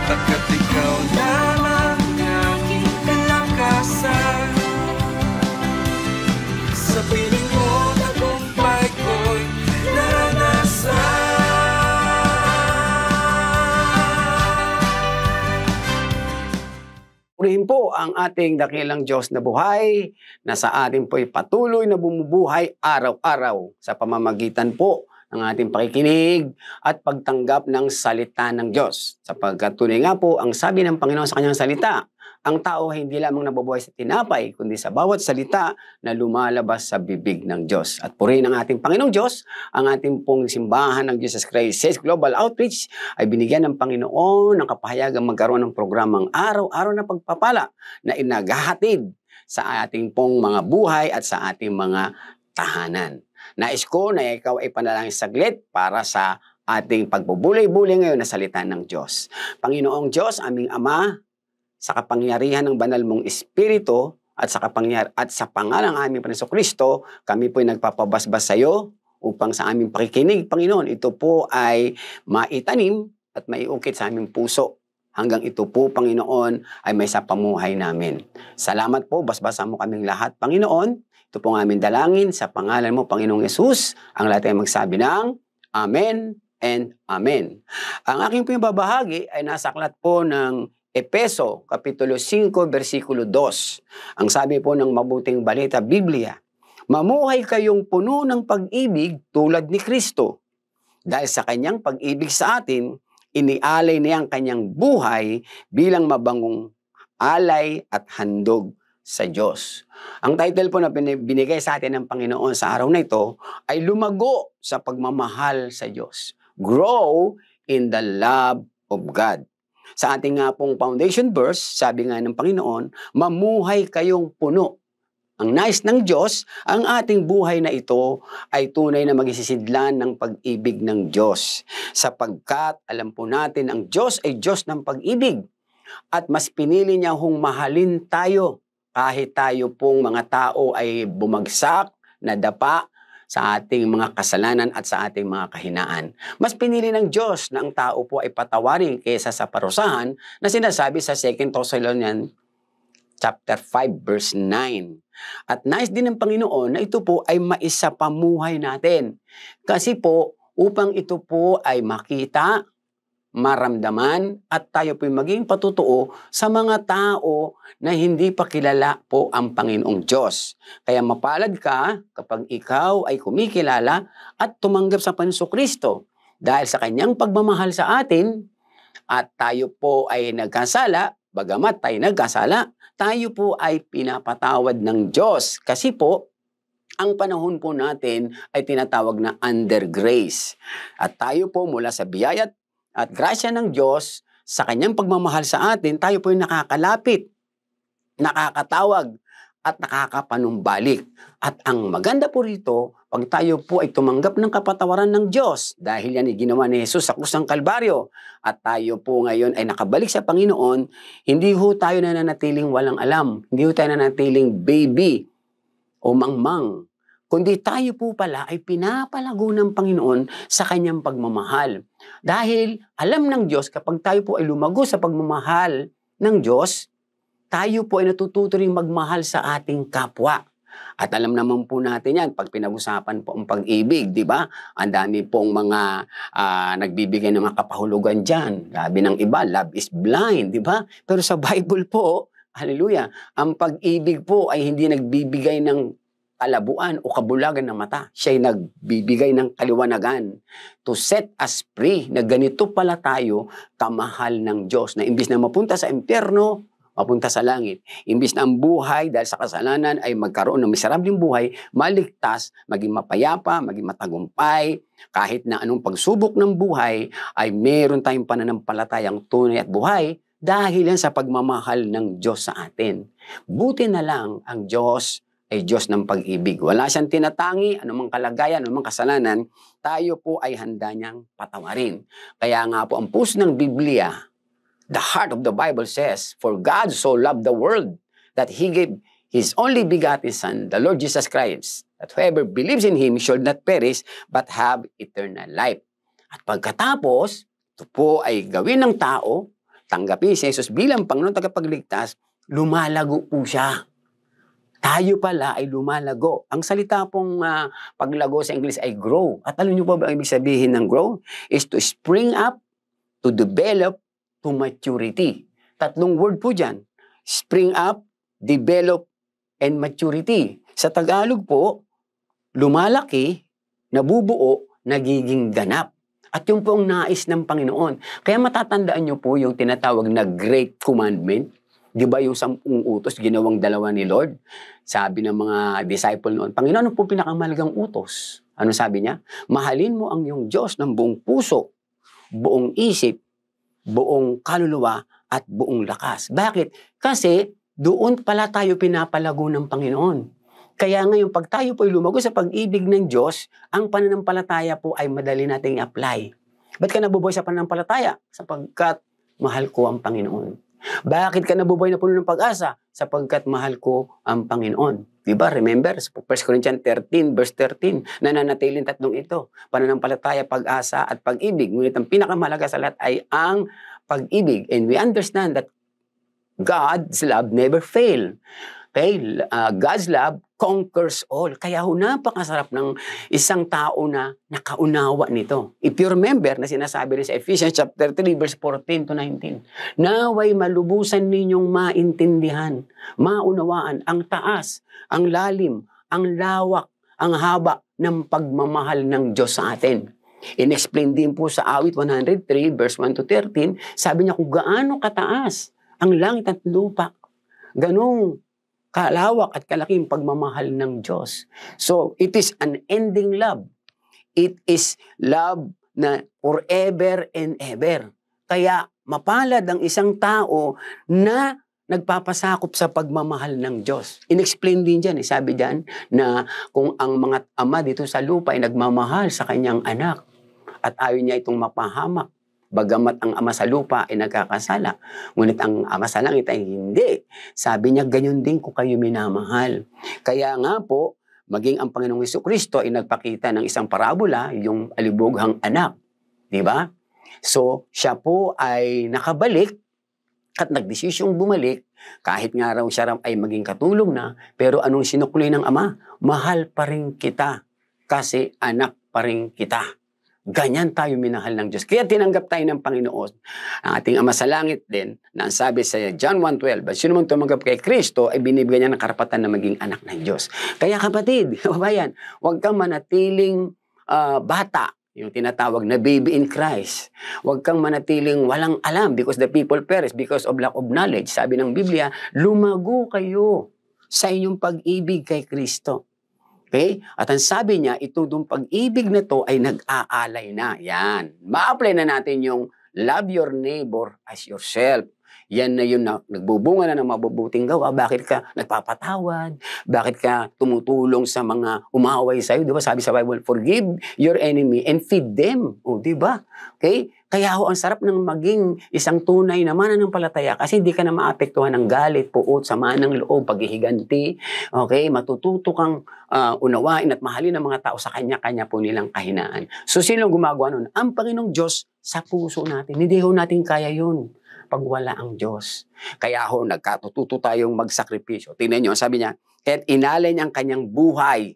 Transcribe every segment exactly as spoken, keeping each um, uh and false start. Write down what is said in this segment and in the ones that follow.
Pagkat ikaw lamang aking kalakasan, sa piling mo tagumpay ko'y naranasan. Purihin po ang ating dakilang Diyos na buhay, na sa atin po'y patuloy na bumubuhay araw-araw sa pamamagitan po ng ating pakikinig at pagtanggap ng salita ng Diyos. Sapagkat tunay nga po, ang sabi ng Panginoon sa kanyang salita, ang tao ay hindi lamang nabubuhay sa tinapay, kundi sa bawat salita na lumalabas sa bibig ng Diyos. At purihin ang ating Panginoong Diyos, ang ating pong simbahan ng Jesus Christ Global Outreach ay binigyan ng Panginoon ng kapahayagang magkaroon ng programang araw-araw na pagpapala na inaghahatid sa ating pong mga buhay at sa ating mga tahanan. Nais ko na ikaw ay panalangin saglit para sa ating pagbubulay-bulay ngayon na salita ng Diyos. Panginoong Diyos, aming Ama, sa kapangyarihan ng banal mong Espiritu at sa kapangyar at sa pangalan ng aming Panginoon Kristo, kami po ay nagpapabasbas sa iyo upang sa aming pakikinig, Panginoon, ito po ay maitanim at maiukit sa aming puso. Hanggang ito po, Panginoon, ay may sa pamuhay namin. Salamat po, basbasan mo kaming lahat, Panginoon. Ito po ang aming dalangin sa pangalan mo, Panginoong Yesus. Ang lahat ay magsabi ng Amen and Amen. Ang aking pinababahagi ay nasa aklat po ng Epeso, Kapitulo five, versikulo two. Ang sabi po ng Mabuting Balita, Biblia, mamuhay kayong puno ng pag-ibig tulad ni Kristo. Dahil sa kanyang pag-ibig sa atin, inialay niya ang kanyang buhay bilang mabangong alay at handog sa Diyos. Ang title po na binigay sa atin ng Panginoon sa araw na ito ay lumago sa pagmamahal sa Diyos. Grow in the love of God. Sa ating nga pong foundation verse, sabi nga ng Panginoon, mamuhay kayong puno. Ang nais ng Diyos, ang ating buhay na ito ay tunay na magsisidlan ng pag-ibig ng Diyos. Sapagkat alam po natin, ang Diyos ay Diyos ng pag-ibig. At mas pinili niya hong mahalin tayo kahit tayo pong mga tao ay bumagsak, nadapa sa ating mga kasalanan at sa ating mga kahinaan. Mas pinili ng Diyos na ang tao po ay patawarin kaysa sa parusahan na sinasabi sa Second Thessalonians chapter five verse nine. At nais din ng Panginoon na ito po ay maisapamuhay natin. Kasi po upang ito po ay makita, maramdaman at tayo po'y maging patutuo sa mga tao na hindi pa kilala po ang Panginoong Diyos. Kaya mapalad ka kapag ikaw ay kumikilala at tumanggap sa Panginoong Kristo dahil sa kanyang pagmamahal sa atin at tayo po ay nagkasala, bagamat tayo nagkasala, tayo po ay pinapatawad ng Diyos kasi po ang panahon po natin ay tinatawag na under grace. At tayo po mula sa biyaya at grasya ng Diyos, sa kanyang pagmamahal sa atin, tayo po ay nakakalapit, nakakatawag, at nakakapanumbalik. At ang maganda po rito, pag tayo po ay tumanggap ng kapatawaran ng Diyos, dahil yan ay ginawa ni Jesus sa krus ng Kalbaryo, at tayo po ngayon ay nakabalik sa Panginoon, hindi ho tayo nananatiling walang alam, hindi ho tayo nananatiling baby o mangmang, kundi tayo po pala ay pinapalago ng Panginoon sa kanyang pagmamahal. Dahil alam ng Diyos kapag tayo po ay lumago sa pagmamahal ng Diyos, tayo po ay natututo ring magmahal sa ating kapwa. At alam naman po natin yan, pag pinag-usapan po ang pag-ibig, di ba? Ang dami pong mga uh, nagbibigay ng mga kapahulugan dyan. Sabi ng iba, love is blind, di ba? Pero sa Bible po, hallelujah, ang pag-ibig po ay hindi nagbibigay ng kalabuan o kabulagan ng mata. Siya'y nagbibigay ng kaliwanagan to set us free na ganito pala tayo kamahal ng Diyos na imbis na mapunta sa impyerno, mapunta sa langit. Imbis na ang buhay dahil sa kasalanan ay magkaroon ng miserabling buhay, maligtas, maging mapayapa, maging matagumpay, kahit na anong pagsubok ng buhay ay meron tayong pananampalatayang tunay at buhay dahil yan sa pagmamahal ng Diyos sa atin. Buti na lang ang Diyos ay Diyos ng pag-ibig. Wala siyang tinatangi, anumang kalagayan, anumang kasalanan, tayo po ay handa niyang patawarin. Kaya nga po ang puso ng Biblia, the heart of the Bible says, for God so loved the world that He gave His only begotten Son, the Lord Jesus Christ, that whoever believes in Him should not perish but have eternal life. At pagkatapos, ito po ay gawin ng tao, tanggapin si Jesus bilang Panginoon tagapagligtas, lumalago po siya. Tayo pala ay lumalago. Ang salita pong uh, paglago sa English ay grow. At alam niyo po ba ang ibig sabihin ng grow? Is to spring up, to develop, to maturity. Tatlong word po dyan. Spring up, develop, and maturity. Sa Tagalog po, lumalaki, nabubuo, nagiging ganap. At yung po ang nais ng Panginoon. Kaya matatandaan nyo po yung tinatawag na Great Commandment. Di ba yung sampung utos, ginawang dalawa ni Lord? Sabi ng mga disciple noon, Panginoon, ano po pinakamahalagang utos? Ano sabi niya? Mahalin mo ang iyong Diyos ng buong puso, buong isip, buong kaluluwa, at buong lakas. Bakit? Kasi doon pala tayo pinapalago ng Panginoon. Kaya ngayon, pag tayo po ay lumago sa pag-ibig ng Diyos, ang pananampalataya po ay madali nating apply. Ba't ka nabubuhay sa pananampalataya? Sapagkat mahal ko ang Panginoon. Bakit ka nabubuhay na puno ng pag-asa? Sapagkat mahal ko ang Panginoon. Diba? Remember, First Corinthians thirteen, verse thirteen, nananatiling tatlong ito. Pananampalataya, pag-asa, at pag-ibig. Ngunit ang pinakamahalaga sa lahat ay ang pag-ibig. And we understand that God's love never fail. Okay? Uh, God's love conquers all. Kaya ho, napakasarap ng isang tao na nakaunawa nito. If you remember na sinasabi rin sa Ephesians chapter three, verse fourteen to nineteen, naway malubusan ninyong maintindihan, maunawaan ang taas, ang lalim, ang lawak, ang haba ng pagmamahal ng Diyos sa atin. In-explain din po sa awit one oh three, verse one to thirteen, sabi niya kung gaano kataas ang langit at lupa, ganong kalawak at kalaking pagmamahal ng Diyos. So, it is an ending love. It is love na forever and ever. Kaya, mapalad ang isang tao na nagpapasakop sa pagmamahal ng Diyos. In-explain din dyan, eh, sabi dyan, na kung ang mga ama dito sa lupa ay nagmamahal sa kanyang anak at ayaw niya itong mapahamak, bagamat ang ama sa lupa ay nagkakasala, ngunit ang ama sa langit ay hindi. Sabi niya, ganyan din ko kayo minamahal. Kaya nga po, maging ang Panginoong Jesucristo ay nagpakita ng isang parabola, yung alibughang anak. Di ba? So, siya po ay nakabalik at nagdesisyong bumalik, kahit nga raw siya raw ay maging katulong na, pero anong sinukli ng ama? Mahal pa rin kita, kasi anak pa rin kita. Ganyan tayo minahal ng Diyos. Kaya tinanggap tayo ng Panginoon. Ang ating Ama sa Langit din, na ang sabi sa John one twelve, sino man tumanggap kay Kristo, ay binibigyan niya ng karapatan na maging anak ng Diyos. Kaya kapatid, kababayan, huwag kang manatiling uh, bata, yung tinatawag na baby in Christ. Huwag kang manatiling walang alam because the people perish because of lack of knowledge. Sabi ng Biblia, lumago kayo sa inyong pag-ibig kay Kristo. Okay? At ang sabi niya, ito dong pag-ibig na to ay nag-aalay na. Yan. Ma-apply na natin yung love your neighbor as yourself. Yan na yun na nagbubunga na ng mabubuting gawa. Bakit ka nagpapatawad? Bakit ka tumutulong sa mga umaway sa'yo? Diba? Sabi sa Bible, forgive your enemy and feed them. O, diba? Okay? Kaya ho, ang sarap ng maging isang tunay na mananampalataya kasi hindi ka na maapektuhan ng galit, puot, sama ng loob, paghihiganti. Okay? Matututo kang uh, unawain at mahalin ng mga tao sa kanya-kanya po nilang kahinaan. So, sino gumagawa nun? Ang Panginoong Diyos sa puso natin. Hindi ho natin kaya yun pag wala ang Diyos. Kaya ho, nagkatututo tayong magsakripisyo. Tingnan nyo, sabi niya, kahit inalay niya ang kanyang buhay,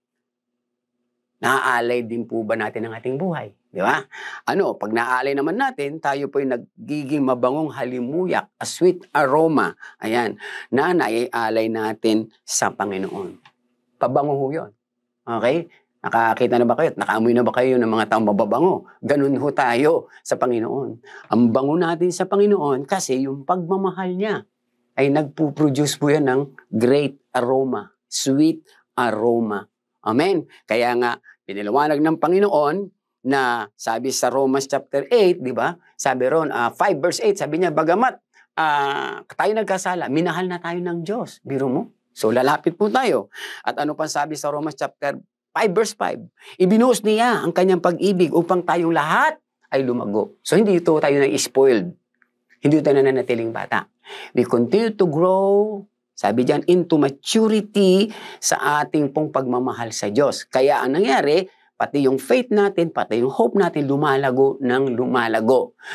naaalay din po ba natin ang ating buhay? Di ba? Ano, pag naaalay naman natin, tayo po ay nagiging mabangong halimuyak, a sweet aroma, ayan, na naialay natin sa Panginoon. Pabango ho yun. Okay? Nakakita na ba kayo? Nakaamoy na ba kayo ng mga taong mababango? Ganun ho tayo sa Panginoon. Ang bango natin sa Panginoon kasi yung pagmamahal niya ay nagpuproduce po yan ng great aroma, sweet aroma. Amen? Kaya nga, piniliwanag ng Panginoon na sabi sa Romans chapter eight, di ba? Sabi ron, uh, five verse eight, sabi niya, bagamat uh, tayo nagkasala, minahal na tayo ng Diyos. Biro mo? So lalapit po tayo. At ano pa sabi sa Romans chapter five verse five, ibinuhos niya ang kanyang pag-ibig upang tayong lahat ay lumago. So hindi ito tayo na-spoiled. Hindi ito na nanatiling bata. We continue to grow, sabi diyan, into maturity sa ating pong pagmamahal sa Diyos. Kaya ang nangyari, pati yung faith natin, pati yung hope natin lumalago ng lumalago.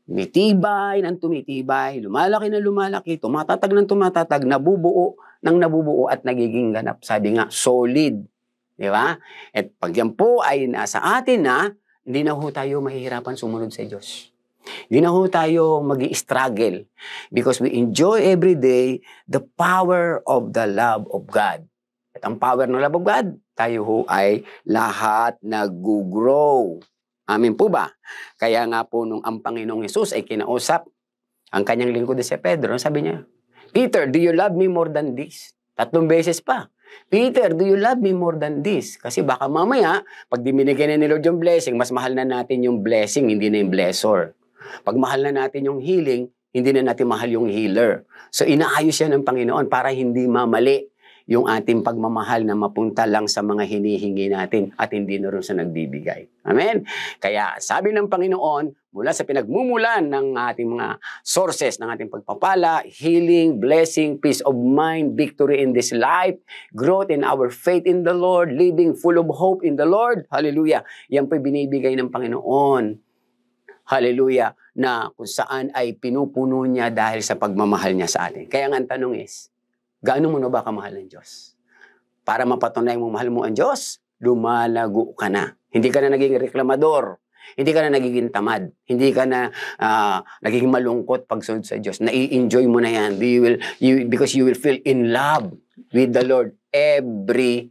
tumitibay ng tumitibay, lumalaki na lumalaki, tumatatag ng tumatatag, nabubuo ng nabubuo at nagiging ganap. Sabi nga, solid. Di ba? At pag yan po ay nasa atin na, hindi na ho tayo mahihirapan sumunod sa Diyos. Hindi na ho tayo mag-i-struggle because we enjoy every day the power of the love of God. At ang power ng love of God, tayo ho ay lahat nag-grow. Amin po ba? Kaya nga po nung ang Panginoong Hesus ay kinausap ang kanyang lingkod na si Pedro, sabi niya, Peter, do you love me more than this? Tatlong beses pa. Peter, do you love me more than this? Kasi baka mamaya, pag diminigay na ni Lord yung blessing, mas mahal na natin yung blessing, hindi na yung blessor. Pag mahal na natin yung healing, hindi na natin mahal yung healer. So inaayos yan ng Panginoon para hindi mamali yung ating pagmamahal na mapunta lang sa mga hinihingi natin at hindi na rin sa nagbibigay. Amen? Kaya sabi ng Panginoon, mula sa pinagmumulan ng ating mga sources ng ating pagpapala, healing, blessing, peace of mind, victory in this life, growth in our faith in the Lord, living full of hope in the Lord. Hallelujah. Yan po'y binibigay ng Panginoon. Hallelujah. Na kung saan ay pinupuno niya dahil sa pagmamahal niya sa atin. Kaya nga ang tanong is, gaano mo na ba kamahal ng Diyos? Para mapatunay mo mahal mo ang Diyos, lumalago ka na. Hindi ka na naging reklamador. Hindi ka na nagiging tamad. Hindi ka na uh, nagiging malungkot pagsunod sa Diyos. Nai-enjoy mo na yan. You will, you, because you will feel in love with the Lord every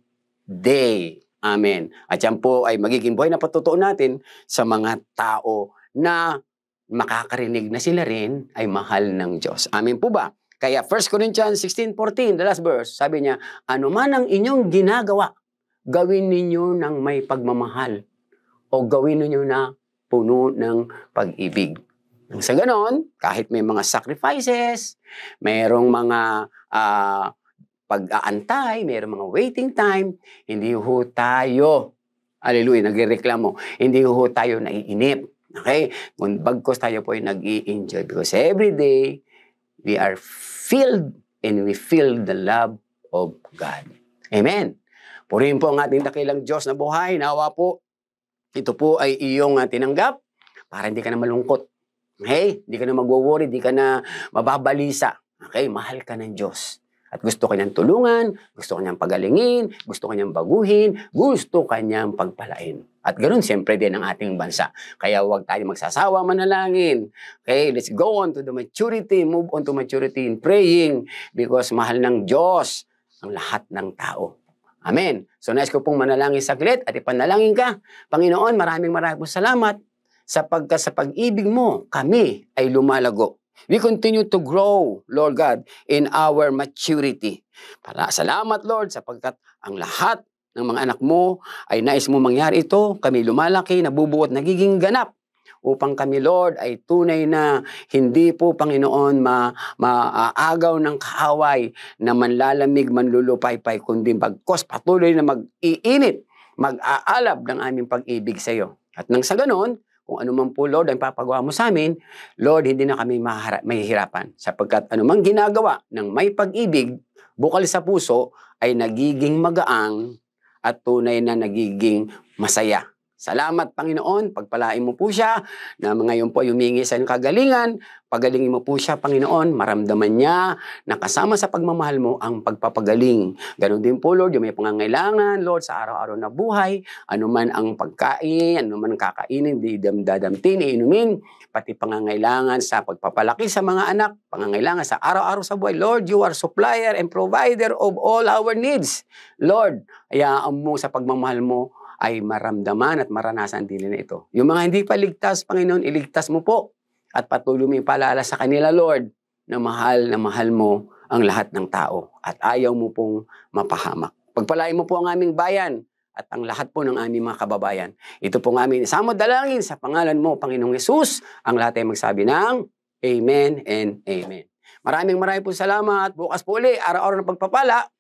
day. Amen. At yan po ay magiging buhay na patutuo natin sa mga tao na makakarinig na sila rin ay mahal ng Diyos. Amen po ba? Kaya First Corinthians sixteen fourteen, the last verse, sabi niya, ano man ang inyong ginagawa, gawin ninyo ng may pagmamahal o gawin ninyo na puno ng pag-ibig. Sa ganon, kahit may mga sacrifices, mayroong mga uh, pag-aantay, mayroong mga waiting time, hindi ho tayo, hallelujah, nagreklamo, hindi ho tayo naiinip. Okay? Kung bagkos tayo po ay nag-i-enjoy because every day, we are filled and we feel the love of God. Amen. Purihin po ang ating dakilang Diyos na buhay. Nawa po, ito po ay iyong uh, tinanggap para hindi ka na malungkot. Okay? Hindi ka na magwo-worry, hindi ka na mababalisa. Okay? Mahal ka ng Diyos. At gusto kanyang tulungan, gusto kanyang pagalingin, gusto kanyang baguhin, gusto kanyang pagpalain. At ganoon siyempre din ang ating bansa. Kaya huwag tayo magsasawa manalangin. Okay, let's go on to the maturity, move on to maturity in praying because mahal ng Diyos ang lahat ng tao. Amen. So nais ko pong manalangin saglit at ipanalangin ka. Panginoon, maraming maraming po salamat sapagkat sa pag-ibig mo, kami ay lumalago. We continue to grow, Lord God, in our maturity. Para salamat, Lord, sapagkat ang lahat ng mga anak mo ay nais mo mangyari ito. Kami lumalaki, nabubuo at nagiging ganap upang kami, Lord, ay tunay na hindi po, Panginoon, ma maaagaw ng kaaway na manlalamig, manlulupaypay, kundi bagkos patuloy na mag-iinit, mag-aalab ng aming pag-ibig sa iyo. At nang sa ganon, kung anuman po, Lord, ang papagawa mo sa amin, Lord, hindi na kami mahihirapan. Sapagkat anumang ginagawa ng may pag-ibig, bukal sa puso, ay nagiging magaang at tunay na nagiging masaya. Salamat, Panginoon. Pagpalain mo po siya na ngayon po humingi sa iyong kagalingan. Pagalingin mo po siya, Panginoon. Maramdaman niya na kasama sa pagmamahal mo ang pagpapagaling. Ganon din po, Lord, yung may pangangailangan, Lord, sa araw-araw na buhay. Ano man ang pagkain, ano man ang kakainin, di dadamtin, iinumin, pati pangangailangan sa pagpapalaki sa mga anak, pangangailangan sa araw-araw sa buhay. Lord, you are supplier and provider of all our needs. Lord, hayaan mo sa pagmamahal mo ay maramdaman at maranasan din nila ito. Yung mga hindi pa ligtas, Panginoon, iligtas mo po at patuloy mo ipaalala sa kanila, Lord, na mahal na mahal mo ang lahat ng tao at ayaw mo pong mapahamak. Pagpalain mo po ang aming bayan at ang lahat po ng aming mga kababayan. Ito po ang aming isama dalangin sa pangalan mo, Panginoong Hesus. Ang lahat ay magsabi ng Amen and Amen. Maraming maraming po salamat. Bukas po uli, araw-araw ng pagpapala.